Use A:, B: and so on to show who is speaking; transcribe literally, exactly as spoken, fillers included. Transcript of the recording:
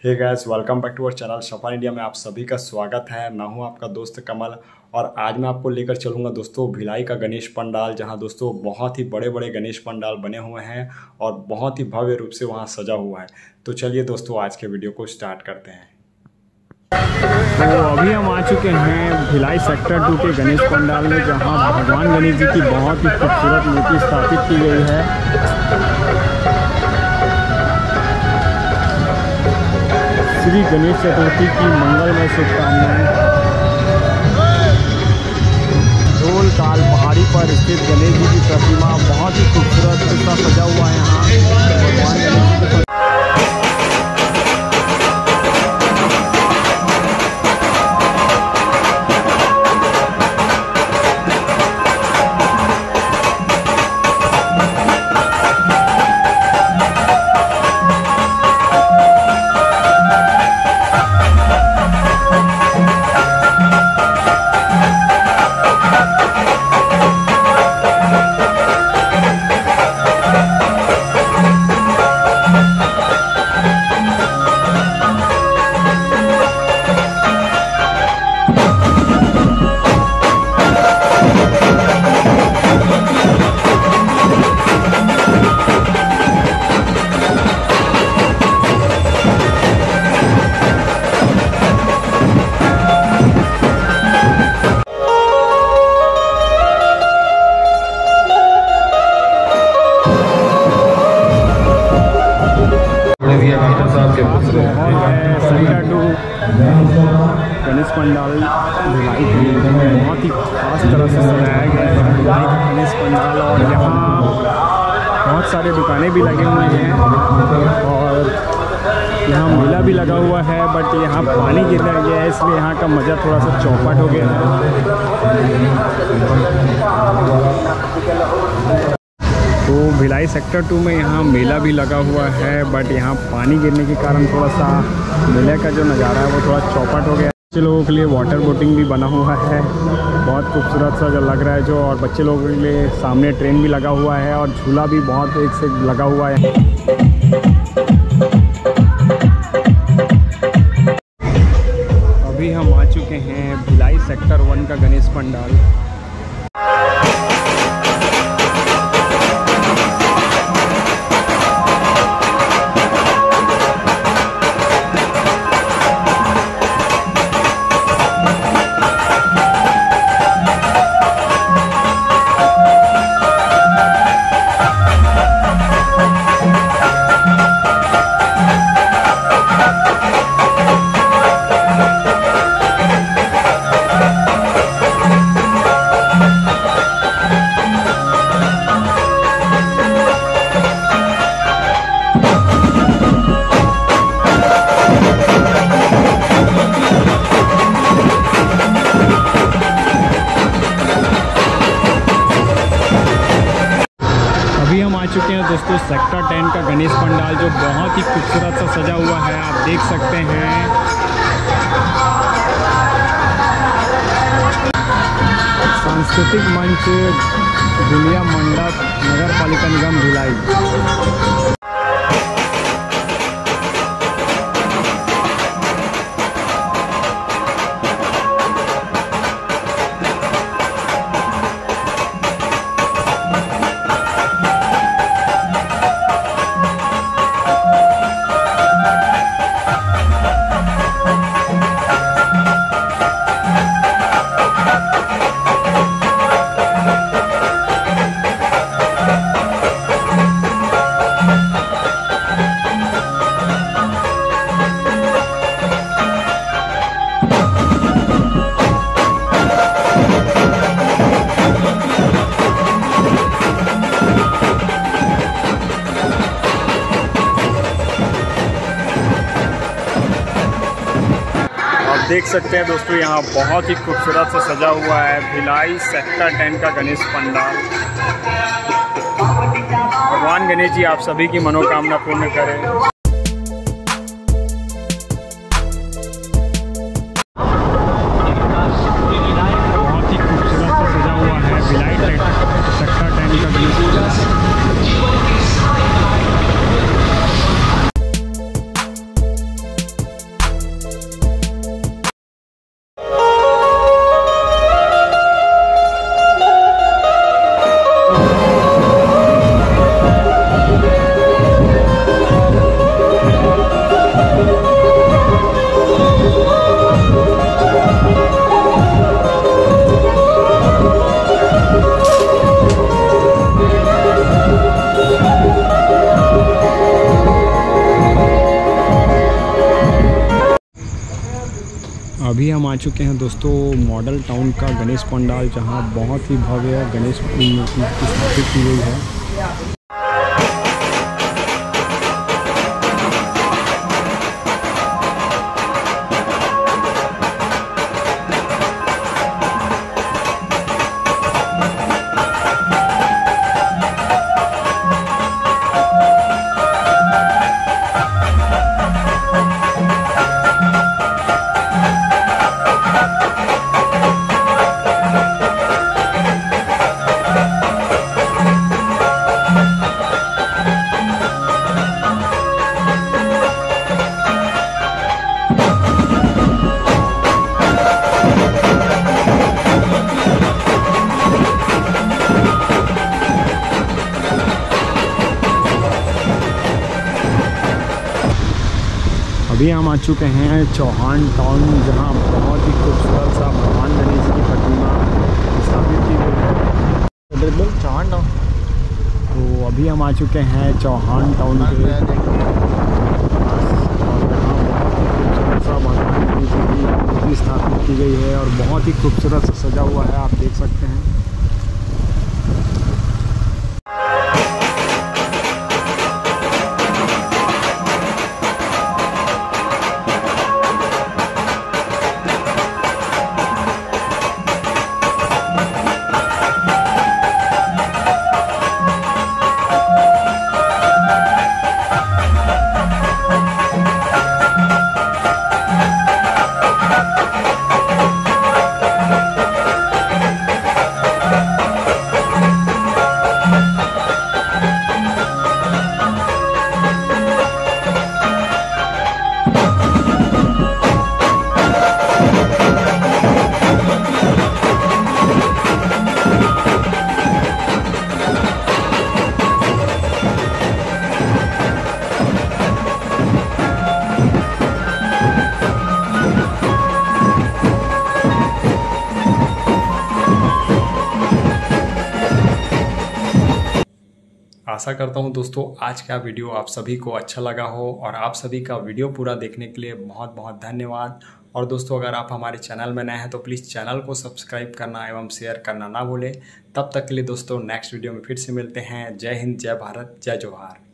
A: Hey guys, welcome back to our channel Safan India में आप सभी का स्वागत है। मैं हूं आपका दोस्त कमल और आज मैं आपको लेकर चलूंगा दोस्तों भिलाई का गणेश पंडाल, जहां दोस्तों बहुत ही बड़े बड़े गणेश पंडाल बने हुए हैं और बहुत ही भव्य रूप से वहां सजा हुआ है। तो चलिए दोस्तों आज के वीडियो को स्टार्ट करते हैं।
B: तो अभी हम आ चुके हैं भिलाई सेक्टर टू के गणेश पंडाल में, जहां भगवान गणेश जी की बहुत ही खूबसूरत मूर्ति स्थापित की गई है। श्री गणेश चतुर्थी की मंगलमय शुभकामनाएं। ढोल काल पहाड़ी पर स्थित गणेश जी की प्रतिमा बहुत ही खूबसूरत सा सजा हुआ है। यहाँ भगवान गणेश जी की सेक्टर टू गणेश पंडाल भिलाई बहुत ही खास तरह से सजाया गया है। भिलाई का गणेश पंडाल और यहाँ बहुत सारे दुकानें भी लगे हुए हैं और यहाँ मेला भी लगा हुआ है, बट यहाँ पानी गिर गया है इसलिए यहाँ का मज़ा थोड़ा सा चौपट हो गया है। तो भिलाई सेक्टर टू में यहाँ मेला भी लगा हुआ है, बट यहाँ पानी गिरने के कारण थोड़ा सा मेले का जो नज़ारा है वो थोड़ा चौपट हो गया। बच्चे लोगों के लिए वाटर बोटिंग भी बना हुआ है, बहुत खूबसूरत सा जो लग रहा है जो, और बच्चे लोगों के लिए सामने ट्रेन भी लगा हुआ है और झूला भी बहुत एक से लगा हुआ है। अभी हम आ चुके हैं भिलाई सेक्टर वन का गणेश पंडाल। अभी हम आ चुके हैं दोस्तों सेक्टर टेन का गणेश पंडाल, जो बहुत ही खूबसूरत सा सजा हुआ है। आप देख सकते हैं सांस्कृतिक मंच दुनिया मंडप नगर पालिका निगम भिलाई। देख सकते हैं दोस्तों यहाँ बहुत ही खूबसूरत से सजा हुआ है भिलाई सेक्टर टेन का गणेश पंडाल। भगवान गणेश जी आप सभी की मनोकामना पूर्ण करें। अभी हम आ चुके हैं दोस्तों मॉडल टाउन का गणेश पंडाल, जहां बहुत ही भव्य गणेश मूर्ति स्थापित की गई है। अभी हम आ चुके हैं चौहान टाउन, जहां बहुत ही खूबसूरत सा भगवान गणेश की प्रतिमा स्थापित की गई है। चौहान टाउन तो अभी हम आ चुके हैं चौहान टाउन के और यहाँ बहुत ही खूबसूरत सा भगवान गणेश की मूर्ति स्थापित की गई है और बहुत ही खूबसूरत सा सजा हुआ है, आप देख सकते हैं।
A: आशा करता हूं दोस्तों आज का वीडियो आप सभी को अच्छा लगा हो और आप सभी का वीडियो पूरा देखने के लिए बहुत बहुत धन्यवाद। और दोस्तों अगर आप हमारे चैनल में नए हैं तो प्लीज़ चैनल को सब्सक्राइब करना एवं शेयर करना ना भूलें। तब तक के लिए दोस्तों नेक्स्ट वीडियो में फिर से मिलते हैं। जय हिंद, जय भारत, जय जोहार।